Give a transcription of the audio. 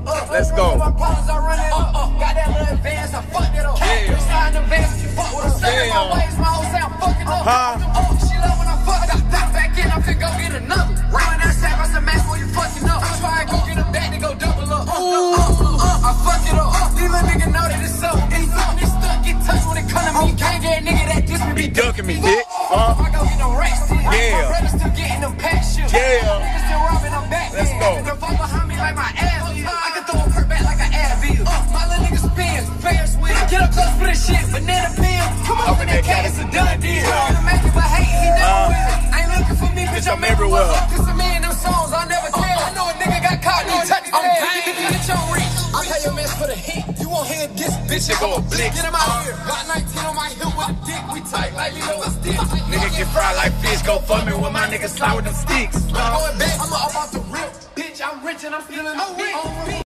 Let's go. My problems are running up. Got that little advance, I fucked it up. Yeah. Sliding the vans, you fuck with her. Yeah. My ways, my whole sound fucking up. She love when I fuck it up. Back in, I'm finna go get another. Right that sack, I said, man, before you fucking up. I'm trying to go get a bag to go double up. I fuck it up. Leave a nigga know that it's so easy. This stuff get touched when it come to me. Can't get a nigga that diss me. Be ducking me, dick. I go get no racks. Yeah. My brother still getting them pack shit. Yeah. Niggas still robbing them back. Let's go. The fuck behind me like my ass. I can throw a perk back like an Advil. My little nigga spins, Ferris wheel. Get up close for this shit, banana peel. Come on, that cat, it's a done deal. The man give a hate, he never will. Ain't looking for me, bitch, I'm everywhere. Cause to me and them songs, I never tell. I know a nigga got caught, he touched his head. Get your reach. I pay your man for the hit. You won't hear this bitch, it go a blick. Get him out here. Got 19 on my hip with a dick. We tight like you know a stick. Nigga get fried like fish, go for me when my niggas slide with them sticks. I'm going back, I'm up off the rip. Bitch, I'm rich and I'm feeling the